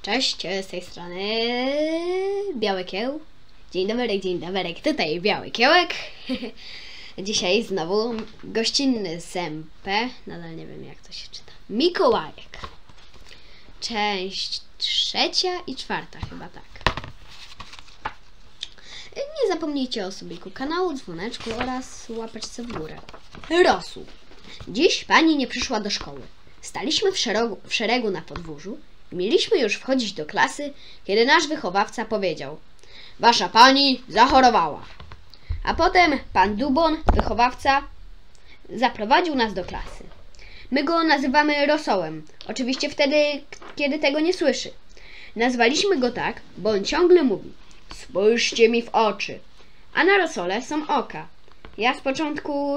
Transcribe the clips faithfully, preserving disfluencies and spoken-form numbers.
Cześć, z tej strony Biały Kieł. Dzień dobry, dzień dobry, tutaj Biały Kiełek. Dzisiaj znowu gościnny z M P, nadal nie wiem jak to się czyta. Mikołajek. Część trzecia i czwarta chyba tak. Nie zapomnijcie o subiku kanału, dzwoneczku oraz łapeczce w górę. Rosół. Dziś pani nie przyszła do szkoły. Staliśmy w szeregu, w szeregu na podwórzu. Mieliśmy już wchodzić do klasy, kiedy nasz wychowawca powiedział: wasza pani zachorowała. A potem pan Dubon, wychowawca, zaprowadził nas do klasy. My go nazywamy Rosołem, oczywiście wtedy, kiedy tego nie słyszy. Nazwaliśmy go tak, bo on ciągle mówi: spójrzcie mi w oczy. A na Rosole są oka. Ja z początku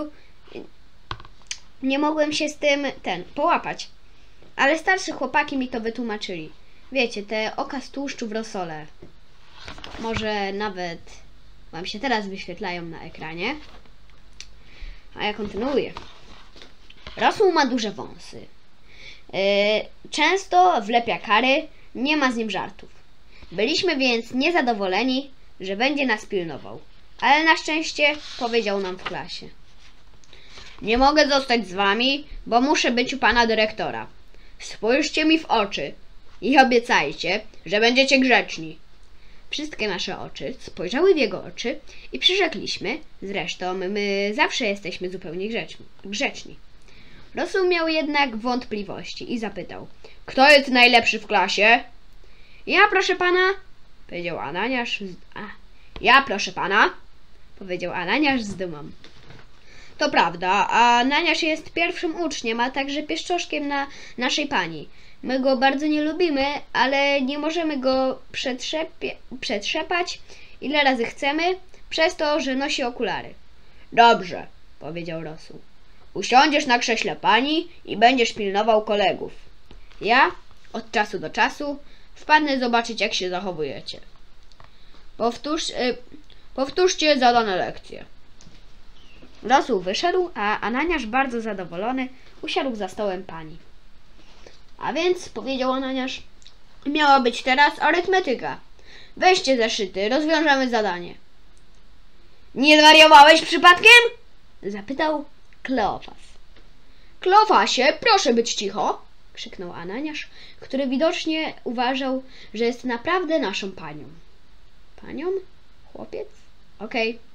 nie mogłem się z tym ten połapać, ale starsze chłopaki mi to wytłumaczyli. Wiecie, te oka z tłuszczu w rosole. Może nawet wam się teraz wyświetlają na ekranie. A ja kontynuuję. Rosół ma duże wąsy. Yy, często wlepia kary, nie ma z nim żartów. Byliśmy więc niezadowoleni, że będzie nas pilnował. Ale na szczęście powiedział nam w klasie: nie mogę zostać z wami, bo muszę być u pana dyrektora. Spójrzcie mi w oczy i obiecajcie, że będziecie grzeczni. Wszystkie nasze oczy spojrzały w jego oczy i przyrzekliśmy, zresztą my zawsze jesteśmy zupełnie grzeczni. Rosół miał jednak wątpliwości i zapytał: kto jest najlepszy w klasie? Ja, proszę pana, powiedział Ananiasz. Z... A, ja, proszę pana, powiedział Ananiasz z dumą. To prawda, a Ananiasz jest pierwszym uczniem, a także pieszczoszkiem na naszej pani. My go bardzo nie lubimy, ale nie możemy go przetrzepać ile razy chcemy, przez to, że nosi okulary. Dobrze, powiedział Rosół. Usiądziesz na krześle pani i będziesz pilnował kolegów. Ja od czasu do czasu wpadnę zobaczyć, jak się zachowujecie. Powtórz, y, powtórzcie zadane lekcje. Rosół wyszedł, a Ananiasz, bardzo zadowolony, usiadł za stołem pani. A więc, powiedział Ananiasz, miała być teraz arytmetyka. Weźcie zeszyty, rozwiążemy zadanie. Nie zwariowałeś przypadkiem? Zapytał Kleofas. Kleofasie, proszę być cicho, krzyknął Ananiasz, który widocznie uważał, że jest naprawdę naszą panią. Panią? Chłopiec? Okej. Okay.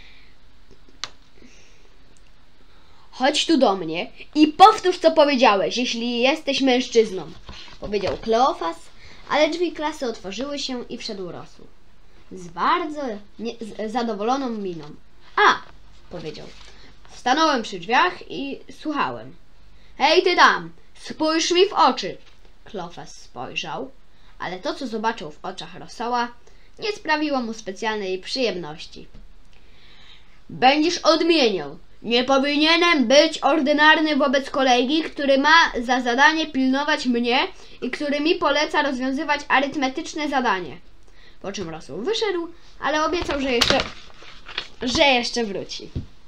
Chodź tu do mnie i powtórz, co powiedziałeś, jeśli jesteś mężczyzną, powiedział Kleofas, ale drzwi klasy otworzyły się i wszedł Rosół z bardzo nie, z zadowoloną miną. A, powiedział. Stanąłem przy drzwiach i słuchałem. Hej, ty tam, spójrz mi w oczy. Kleofas spojrzał, ale to, co zobaczył w oczach Rosoła, nie sprawiło mu specjalnej przyjemności. Będziesz odmieniał. Nie powinienem być ordynarny wobec kolegi, który ma za zadanie pilnować mnie i który mi poleca rozwiązywać arytmetyczne zadanie. Po czym Rosół wyszedł, ale obiecał, że jeszcze, że jeszcze wróci.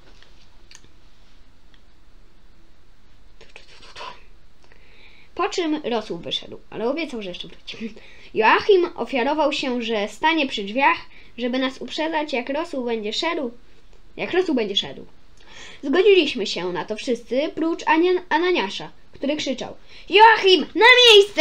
Po czym Rosół wyszedł, ale obiecał, że jeszcze wróci. Joachim ofiarował się, że stanie przy drzwiach, żeby nas uprzedzać, jak Rosół będzie szedł. Jak Rosół będzie szedł. Zgodziliśmy się na to wszyscy, prócz Ananiasza, który krzyczał: Joachim, na miejsce!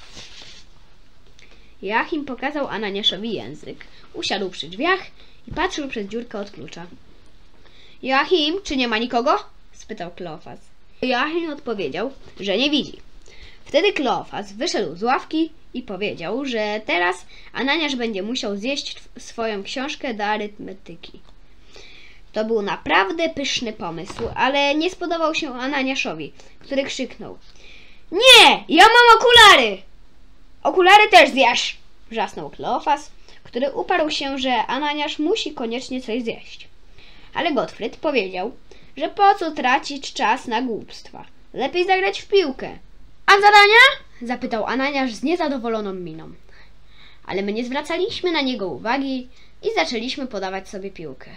Joachim pokazał Ananiaszowi język, usiadł przy drzwiach i patrzył przez dziurkę od klucza. Joachim, czy nie ma nikogo? Spytał Kleofas. Joachim odpowiedział, że nie widzi. Wtedy Kleofas wyszedł z ławki i powiedział, że teraz Ananiasz będzie musiał zjeść swoją książkę do arytmetyki. To był naprawdę pyszny pomysł, ale nie spodobał się Ananiaszowi, który krzyknął: nie, ja mam okulary! Okulary też zjesz! Wrzasnął Kleofas, który uparł się, że Ananiasz musi koniecznie coś zjeść. Ale Gottfried powiedział, że po co tracić czas na głupstwa? Lepiej zagrać w piłkę. A zadania? Zapytał Ananiasz z niezadowoloną miną. Ale my nie zwracaliśmy na niego uwagi i zaczęliśmy podawać sobie piłkę.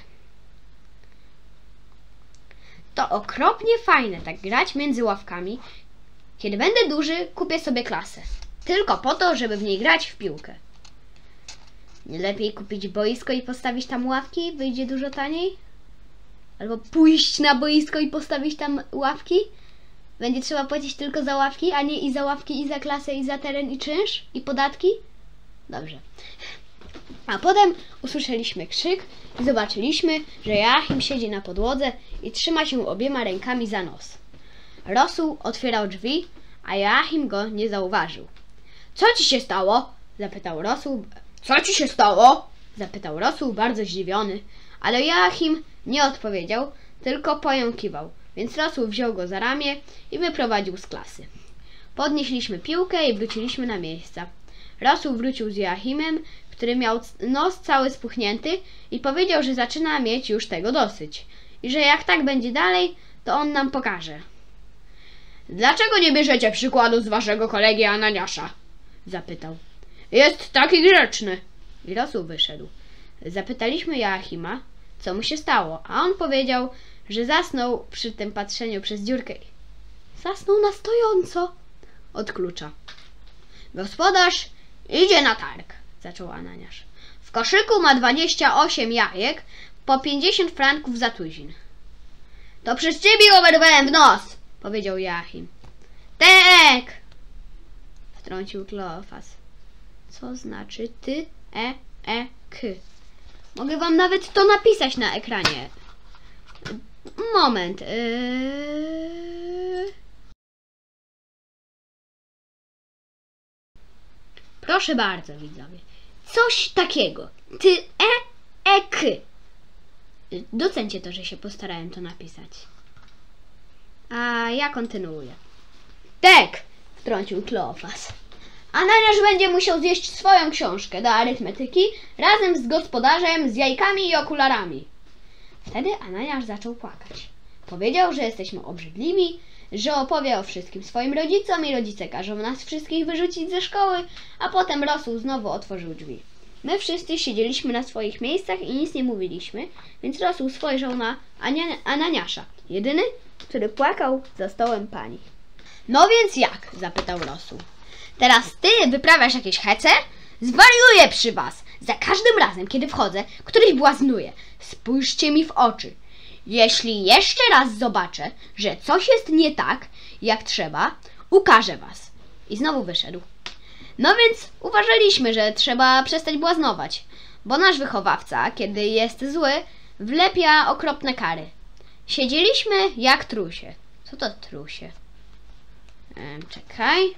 To okropnie fajne tak grać między ławkami. Kiedy będę duży, kupię sobie klasę. Tylko po to, żeby w niej grać w piłkę. Nie lepiej kupić boisko i postawić tam ławki? Wyjdzie dużo taniej? Albo pójść na boisko i postawić tam ławki? Będzie trzeba płacić tylko za ławki, a nie i za ławki, i za klasę, i za teren, i czynsz, i podatki? Dobrze. A potem usłyszeliśmy krzyk i zobaczyliśmy, że Joachim siedzi na podłodze i trzyma się obiema rękami za nos. Rosół otwierał drzwi, a Joachim go nie zauważył. Co ci się stało? Zapytał Rosół. Co ci się stało? Zapytał Rosół, bardzo zdziwiony, ale Joachim nie odpowiedział, tylko pojąkiwał, więc Rosół wziął go za ramię i wyprowadził z klasy. Podnieśliśmy piłkę i wróciliśmy na miejsca. Rosół wrócił z Joachimem, który miał nos cały spuchnięty i powiedział, że zaczyna mieć już tego dosyć i że jak tak będzie dalej, to on nam pokaże. Dlaczego nie bierzecie przykładu z waszego kolegi Ananiasza? Zapytał. Jest taki grzeczny. I Rosół wyszedł. Zapytaliśmy Joachima, co mu się stało, a on powiedział, że zasnął przy tym patrzeniu przez dziurkę. Zasnął na stojąco od klucza. Gospodarz idzie na targ, zaczął Ananiasz. W koszyku ma dwadzieścia osiem jajek, po pięćdziesiąt franków za tuzin. To przez ciebie go wyrwałem w nos, powiedział Joachim. Tak! Wtrącił Kleofas. Co znaczy ty, e, e, k? Mogę wam nawet to napisać na ekranie. Moment. Yy... Proszę bardzo, widzowie. Coś takiego. Ty, e, e, k. Docencie to, że się postarałem to napisać. A ja kontynuuję. Tak! Wtrącił Kleofas. Ananiasz będzie musiał zjeść swoją książkę do arytmetyki razem z gospodarzem, z jajkami i okularami. Wtedy Ananiasz zaczął płakać. Powiedział, że jesteśmy obrzydliwi, że opowie o wszystkim swoim rodzicom i rodzice każą nas wszystkich wyrzucić ze szkoły, a potem Rosół znowu otworzył drzwi. My wszyscy siedzieliśmy na swoich miejscach i nic nie mówiliśmy, więc Rosół spojrzał na Ania- Ananiasza, jedyny, który płakał za stołem pani. No więc jak? Zapytał Rosół. Teraz ty wyprawiasz jakieś hece? Zwariuję przy was! Za każdym razem, kiedy wchodzę, któryś błaznuje. Spójrzcie mi w oczy. Jeśli jeszcze raz zobaczę, że coś jest nie tak, jak trzeba, ukażę was. I znowu wyszedł. No więc uważaliśmy, że trzeba przestać błaznować, bo nasz wychowawca, kiedy jest zły, wlepia okropne kary. Siedzieliśmy jak trusie. Co to trusie? Ehm, czekaj.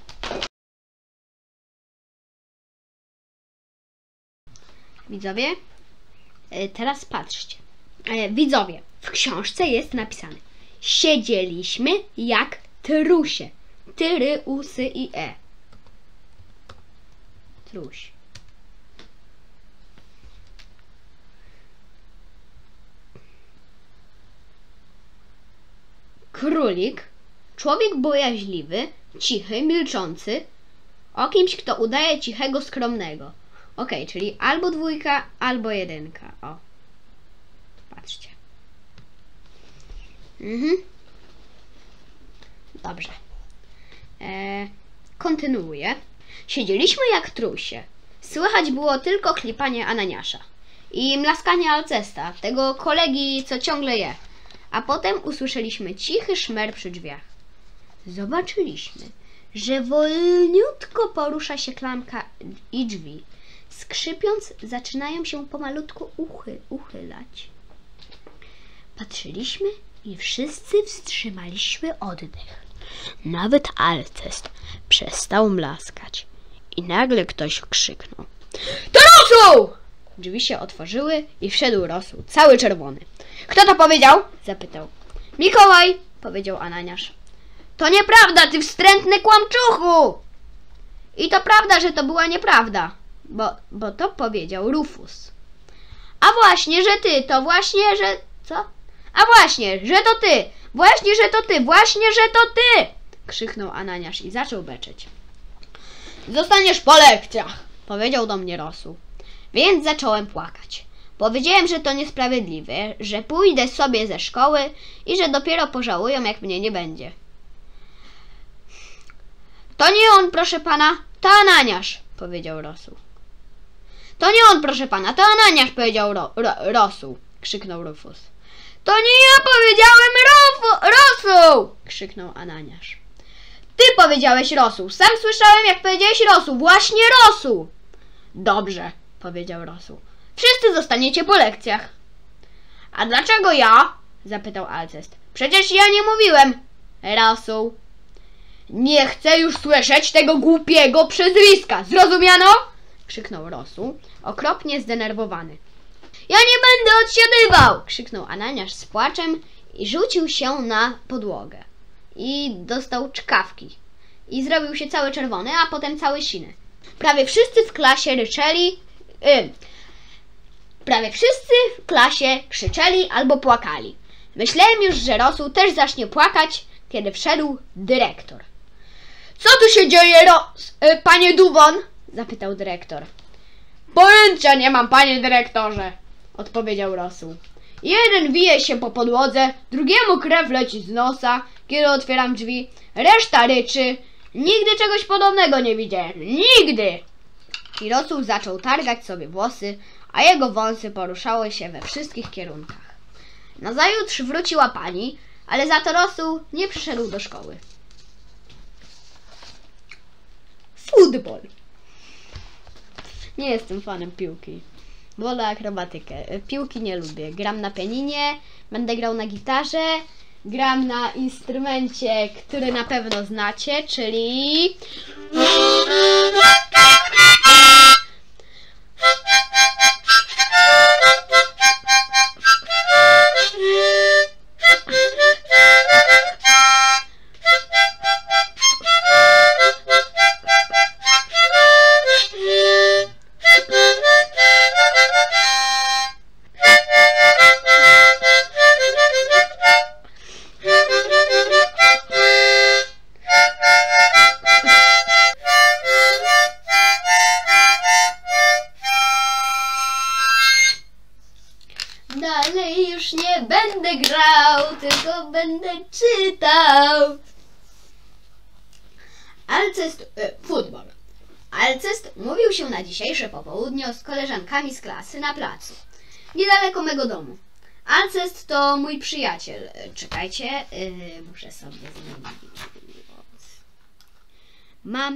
Widzowie, e, teraz patrzcie. E, widzowie, w książce jest napisane: siedzieliśmy jak trusie. Tyry, usy i e. Truś. Królik, człowiek bojaźliwy, cichy, milczący, o kimś, kto udaje cichego, skromnego. Ok, czyli albo dwójka, albo jedynka. O. Patrzcie. Mhm. Dobrze. Eee, kontynuuję. Siedzieliśmy jak trusie. Słychać było tylko chlipanie Ananiasza i mlaskanie Alcesta, tego kolegi, co ciągle je. A potem usłyszeliśmy cichy szmer przy drzwiach. Zobaczyliśmy, że wolniutko porusza się klamka i drzwi. Skrzypiąc, zaczynają się pomalutku uchy, uchylać. Patrzyliśmy i wszyscy wstrzymaliśmy oddech. Nawet Alcest przestał mlaskać. I nagle ktoś krzyknął: to Rosół! Drzwi się otworzyły i wszedł Rosół, cały czerwony. Kto to powiedział? Zapytał. Mikołaj, powiedział Ananiasz. To nieprawda, ty wstrętny kłamczuchu! I to prawda, że to była nieprawda, bo, bo to powiedział Rufus. A właśnie, że ty, to właśnie, że... Co? A właśnie, że to ty! Właśnie, że to ty! Właśnie, że to ty! Krzyknął Ananiasz i zaczął beczeć. Zostaniesz po lekcjach, powiedział do mnie Rosół. Więc zacząłem płakać. Powiedziałem, że to niesprawiedliwe, że pójdę sobie ze szkoły i że dopiero pożałują, jak mnie nie będzie. To nie on, proszę pana, to Ananiasz, powiedział Rosół. To nie on, proszę pana, to Ananiasz, powiedział ro, ro, Rosół, krzyknął Rufus. To nie ja powiedziałem, Rufu, Rosół, krzyknął Ananiasz. Ty powiedziałeś Rosół, sam słyszałem, jak powiedziałeś Rosół, właśnie Rosół. Dobrze, powiedział Rosół. Wszyscy zostaniecie po lekcjach. A dlaczego ja? Zapytał Alcest. Przecież ja nie mówiłem. Rosół. Nie chcę już słyszeć tego głupiego przezwiska. Zrozumiano? Krzyknął Rosół, okropnie zdenerwowany. Ja nie będę odsiadywał! Krzyknął Ananiasz z płaczem i rzucił się na podłogę. I dostał czkawki. I zrobił się cały czerwony, a potem cały siny. Prawie wszyscy w klasie ryczeli... Yy, prawie wszyscy w klasie krzyczeli albo płakali. Myślałem już, że Rosół też zacznie płakać, kiedy wszedł dyrektor. Co tu się dzieje, Ros... Yy, panie Duwon? Zapytał dyrektor. Pojęcia nie mam, panie dyrektorze, odpowiedział Rosół. Jeden wije się po podłodze, drugiemu krew leci z nosa, kiedy otwieram drzwi, reszta ryczy. Nigdy czegoś podobnego nie widziałem. Nigdy! I Rosół zaczął targać sobie włosy, a jego wąsy poruszały się we wszystkich kierunkach. Nazajutrz wróciła pani, ale za to Rosół nie przyszedł do szkoły. Futbol. Nie jestem fanem piłki. Wolę akrobatykę. Piłki nie lubię. Gram na pianinie, będę grał na gitarze, gram na instrumencie, który na pewno znacie, czyli... Dalej już nie będę grał, tylko będę czytał. Alcest, e, futbol. Alcest mówił się na dzisiejsze popołudnie z koleżankami z klasy na placu, niedaleko mego domu. Alcest to mój przyjaciel. E, czekajcie, e, muszę sobie zmienić. Mam...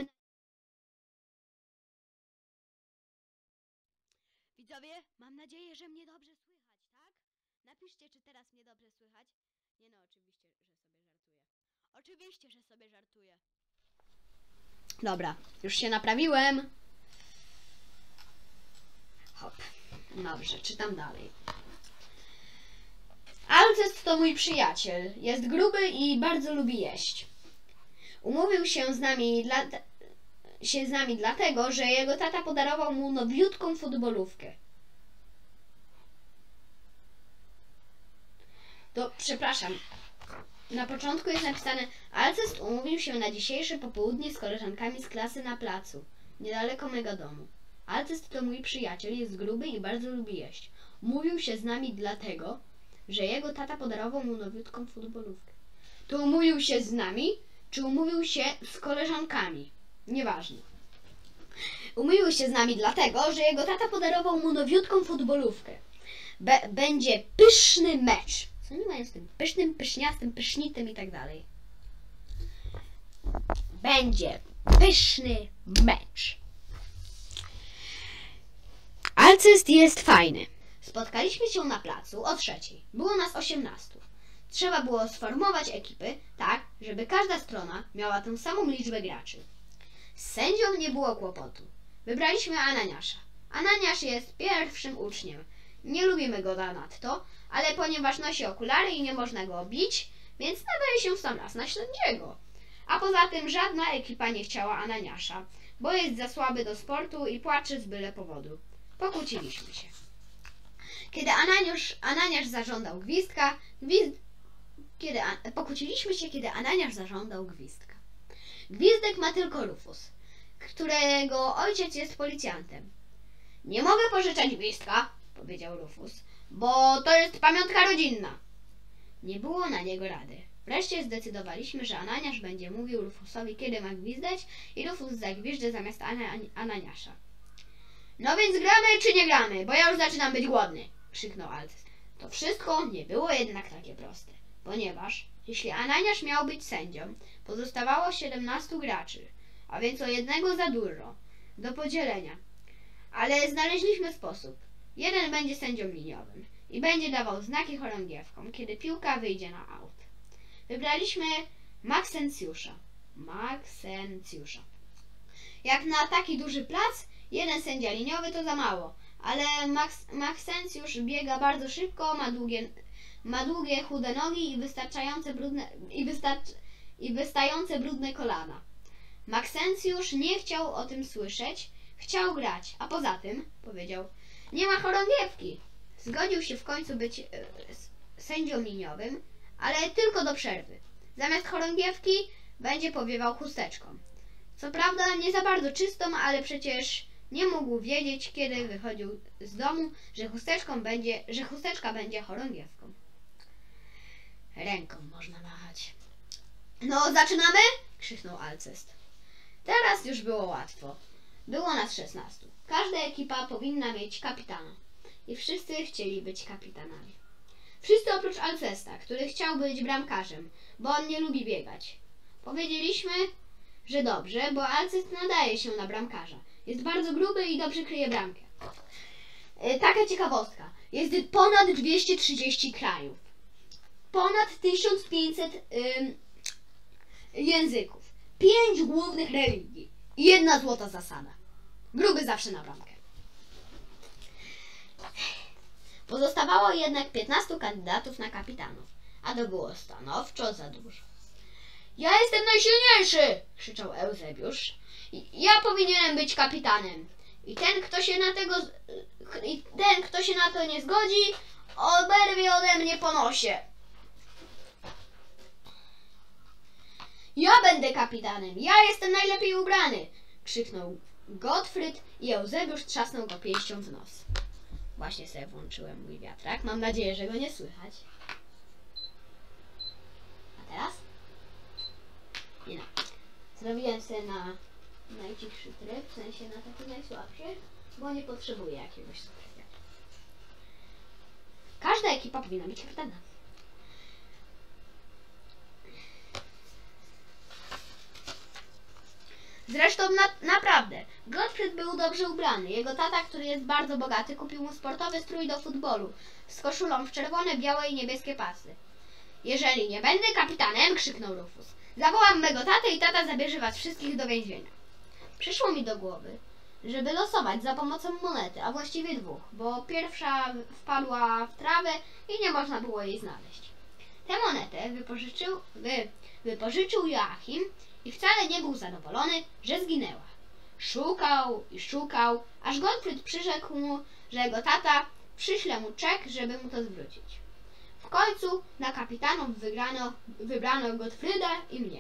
Widzowie, mam nadzieję, że mnie dobrze słychać, tak? Napiszcie, czy teraz mnie dobrze słychać. Nie no, oczywiście, że sobie żartuję. Oczywiście, że sobie żartuję. Dobra, już się naprawiłem. Hop. Dobrze, czytam dalej. Alcest to mój przyjaciel. Jest gruby i bardzo lubi jeść. Umówił się z nami dla... się z nami dlatego, że jego tata podarował mu nowiutką futbolówkę. To, przepraszam, na początku jest napisane: Alcest umówił się na dzisiejsze popołudnie z koleżankami z klasy na placu, niedaleko mego domu. Alcest to mój przyjaciel, jest gruby i bardzo lubi jeść. Umówił się z nami dlatego, że jego tata podarował mu nowiutką futbolówkę. To umówił się z nami, czy umówił się z koleżankami? Nieważne. Umówił się z nami dlatego, że jego tata podarował mu nowiutką futbolówkę. Be będzie pyszny mecz. Co nie mają z tym pysznym, pyszniastym, pysznitym i tak dalej. Będzie pyszny mecz. Alcest jest fajny. Spotkaliśmy się na placu o trzeciej. Było nas osiemnastu. Trzeba było sformować ekipy tak, żeby każda strona miała tę samą liczbę graczy. Z sędzią nie było kłopotu. Wybraliśmy Ananiasza. Ananiasz jest pierwszym uczniem. Nie lubimy go zanadto, ale ponieważ nosi okulary i nie można go bić, więc nadaje się w sam raz na sędziego. A poza tym żadna ekipa nie chciała Ananiasza, bo jest za słaby do sportu i płacze z byle powodu. Pokłóciliśmy się. Kiedy Ananiasz, Ananiasz zażądał gwizdka, gwizd... kiedy an... pokłóciliśmy się, kiedy Ananiasz zażądał gwizdka. Gwizdek ma tylko Rufus, którego ojciec jest policjantem. Nie mogę pożyczać gwizdka, powiedział Rufus, bo to jest pamiątka rodzinna. Nie było na niego rady. Wreszcie zdecydowaliśmy, że Ananiasz będzie mówił Rufusowi, kiedy ma gwizdać, i Rufus zagwizdże zamiast Ana- Ananiasza. No więc gramy czy nie gramy, bo ja już zaczynam być głodny, krzyknął Alcest. To wszystko nie było jednak takie proste, ponieważ jeśli Ananiasz miał być sędzią, pozostawało siedemnastu graczy, a więc o jednego za dużo, do podzielenia. Ale znaleźliśmy sposób. Jeden będzie sędzią liniowym i będzie dawał znaki chorągiewkom, kiedy piłka wyjdzie na aut. Wybraliśmy Maksencjusza. Maksencjusza. Jak na taki duży plac, jeden sędzia liniowy to za mało, ale Max, Maksencjusz biega bardzo szybko, ma długie, ma długie chude nogi i wystarczające brudne, i, wystarcz, i wystające brudne kolana. Maksencjusz nie chciał o tym słyszeć, chciał grać, a poza tym, powiedział, nie ma chorągiewki. Zgodził się w końcu być e, sędzią liniowym, ale tylko do przerwy. Zamiast chorągiewki będzie powiewał chusteczką. Co prawda nie za bardzo czystą, ale przecież nie mógł wiedzieć, kiedy wychodził z domu, że chusteczką będzie, że chusteczka będzie chorągiewką. Ręką można machać. No, zaczynamy? Krzyknął Alcest. Teraz już było łatwo. Było nas szesnastu. Każda ekipa powinna mieć kapitana. I wszyscy chcieli być kapitanami. Wszyscy oprócz Alcesta, który chciał być bramkarzem, bo on nie lubi biegać. Powiedzieliśmy, że dobrze, bo Alcest nadaje się na bramkarza. Jest bardzo gruby i dobrze kryje bramkę. E, taka ciekawostka. Jest ponad dwieście trzydzieści krajów. Ponad tysiąc pięćset ym, języków. Pięć głównych religii. I jedna złota zasada. Gruby zawsze na bramkę. Pozostawało jednak piętnastu kandydatów na kapitanów, a to było stanowczo za dużo. Ja jestem najsilniejszy! Krzyczał Eusebiusz. Ja powinienem być kapitanem. I ten, kto się na tego, i ten, kto się na to nie zgodzi, oberwie ode mnie po nosie. Ja będę kapitanem! Ja jestem najlepiej ubrany! Krzyknął Gottfried i Eusebiusz trzasnął go pięścią w nos. Właśnie sobie włączyłem mój wiatrak. Mam nadzieję, że go nie słychać. A teraz? Nie no. Zrobiłem sobie na najcichszy tryb, w sensie na taki najsłabszy, bo nie potrzebuję jakiegoś super wiatra. Każda ekipa powinna mieć kapitana. Zresztą na, naprawdę, Gottfried był dobrze ubrany. Jego tata, który jest bardzo bogaty, kupił mu sportowy strój do futbolu z koszulą w czerwone, białe i niebieskie pasy. Jeżeli nie będę kapitanem, krzyknął Rufus, zawołam mego tatę i tata zabierze was wszystkich do więzienia. Przyszło mi do głowy, żeby losować za pomocą monety, a właściwie dwóch, bo pierwsza wpadła w trawę i nie można było jej znaleźć. Tę monetę wypożyczył, wy, wypożyczył Joachim i wcale nie był zadowolony, że zginęła. Szukał i szukał, aż Gottfried przyrzekł mu, że jego tata przyśle mu czek, żeby mu to zwrócić. W końcu na kapitanów wygrano, wybrano Gottfrieda i mnie.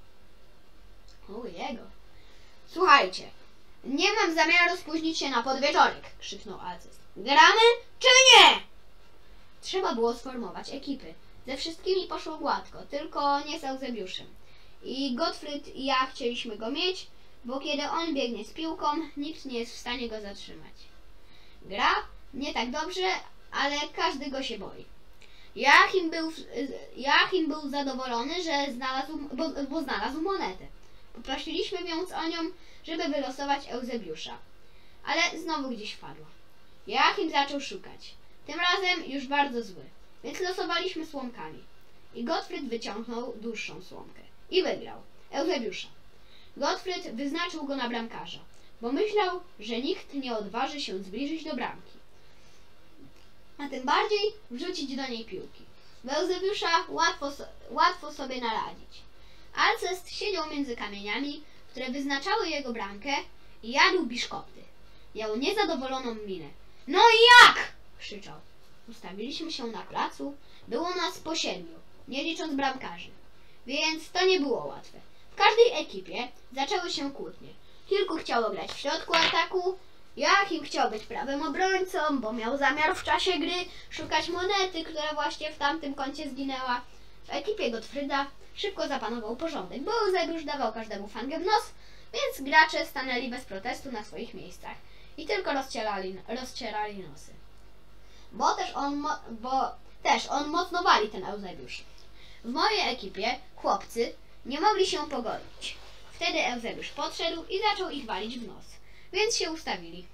O jego. Słuchajcie, nie mam zamiaru spóźnić się na podwieczorek, krzyknął Alcest. Gramy czy nie? Trzeba było sformować ekipy. Ze wszystkimi poszło gładko, tylko nie z Eusebiuszem. I Gottfried i ja chcieliśmy go mieć, bo kiedy on biegnie z piłką, nikt nie jest w stanie go zatrzymać. Gra nie tak dobrze, ale każdy go się boi. Joachim był, Joachim był zadowolony, że znalazł, bo, bo znalazł monetę. Poprosiliśmy więc o nią, żeby wylosować Eusebiusza. Ale znowu gdzieś wpadła. Joachim zaczął szukać. Tym razem już bardzo zły, więc losowaliśmy słomkami. I Gottfried wyciągnął dłuższą słomkę. I wygrał Eusebiusza. Gottfried wyznaczył go na bramkarza, bo myślał, że nikt nie odważy się zbliżyć do bramki, a tym bardziej wrzucić do niej piłki. Bo Eusebiusza łatwo, łatwo sobie naradzić. Alcest siedział między kamieniami, które wyznaczały jego bramkę i jadł biszkopty. Miał niezadowoloną minę. No i jak? Krzyczał. Ustawiliśmy się na placu. Było nas po siedmiu, nie licząc bramkarzy. Więc to nie było łatwe. W każdej ekipie zaczęły się kłótnie. Kilku chciało grać w środku ataku. Joachim chciał być prawym obrońcą, bo miał zamiar w czasie gry szukać monety, która właśnie w tamtym kącie zginęła. W ekipie Gottfrieda szybko zapanował porządek, bo Eusebiusz dawał każdemu fangę w nos, więc gracze stanęli bez protestu na swoich miejscach i tylko rozcierali, rozcierali nosy. Bo też on, mo- bo też on mocno wali, ten Eusebiusz. W mojej ekipie chłopcy nie mogli się pogodzić. Wtedy Eusebiusz podszedł i zaczął ich walić w nos, więc się ustawili.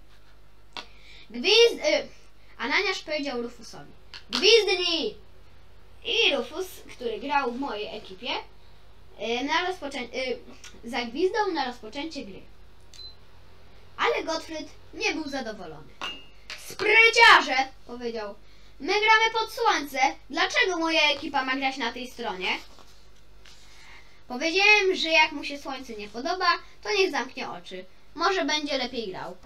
Gwizd... Y, Ananiasz powiedział Rufusowi: gwizdnij! I Rufus, który grał w mojej ekipie, y, na rozpoczę- y, zagwizdał na rozpoczęcie gry. Ale Gottfried nie był zadowolony. Spryciarze! Powiedział. My gramy pod słońce. Dlaczego moja ekipa ma grać na tej stronie? Powiedziałem, że jak mu się słońce nie podoba, to niech zamknie oczy. Może będzie lepiej grał.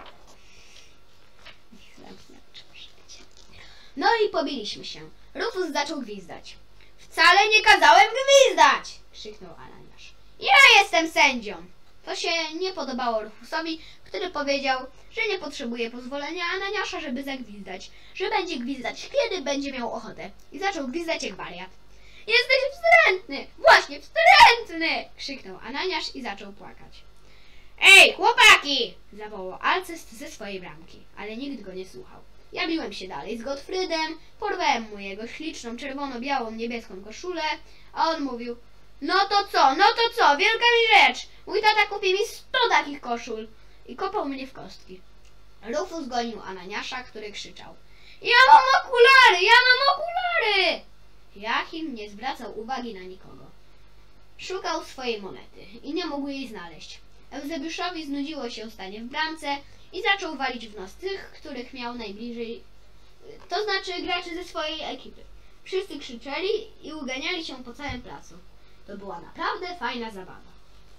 Niech zamknie oczy, proszę. No i pobiliśmy się. Rufus zaczął gwizdać. Wcale nie kazałem gwizdać! Krzyknął Ananiasz. Ja jestem sędzią! To się nie podobało Rufusowi, który powiedział, że nie potrzebuje pozwolenia Ananiasza, żeby zagwizdać, że będzie gwizdać, kiedy będzie miał ochotę. I zaczął gwizdać jak wariat. Jesteś wstrętny! Właśnie wstrętny! Krzyknął Ananiasz i zaczął płakać. Ej, chłopaki! Zawołał Alcest ze swojej bramki, ale nikt go nie słuchał. Ja biłem się dalej z Gottfriedem, porwałem mu jego śliczną, czerwono-białą, niebieską koszulę, a on mówił: no to co, no to co, wielka mi rzecz! Mój tata kupi mi sto takich koszul! I kopał mnie w kostki. Rufus gonił Ananiasza, który krzyczał: ja mam okulary, ja mam okulary! Joachim nie zwracał uwagi na nikogo. Szukał swojej monety i nie mógł jej znaleźć. Eusebiuszowi znudziło się stanie w bramce i zaczął walić w nos tych, których miał najbliżej, to znaczy graczy ze swojej ekipy. Wszyscy krzyczeli i uganiali się po całym placu. To była naprawdę fajna zabawa.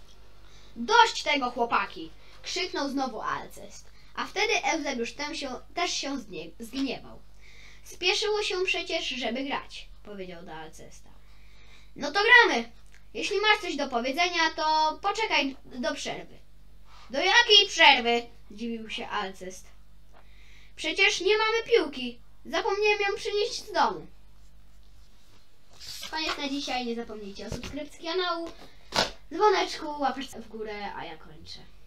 Dość tego, chłopaki! Krzyknął znowu Alcest, a wtedy Eusebiusz ten się, też się znie- zgniewał. Spieszyło się przecież, żeby grać, powiedział do Alcesta. No to gramy! Jeśli masz coś do powiedzenia, to poczekaj do przerwy. Do jakiej przerwy? Zdziwił się Alcest. Przecież nie mamy piłki. Zapomniałem ją przynieść z domu. Koniec na dzisiaj. Nie zapomnijcie o subskrypcji kanału, dzwoneczku, łapeczce w górę, a ja kończę.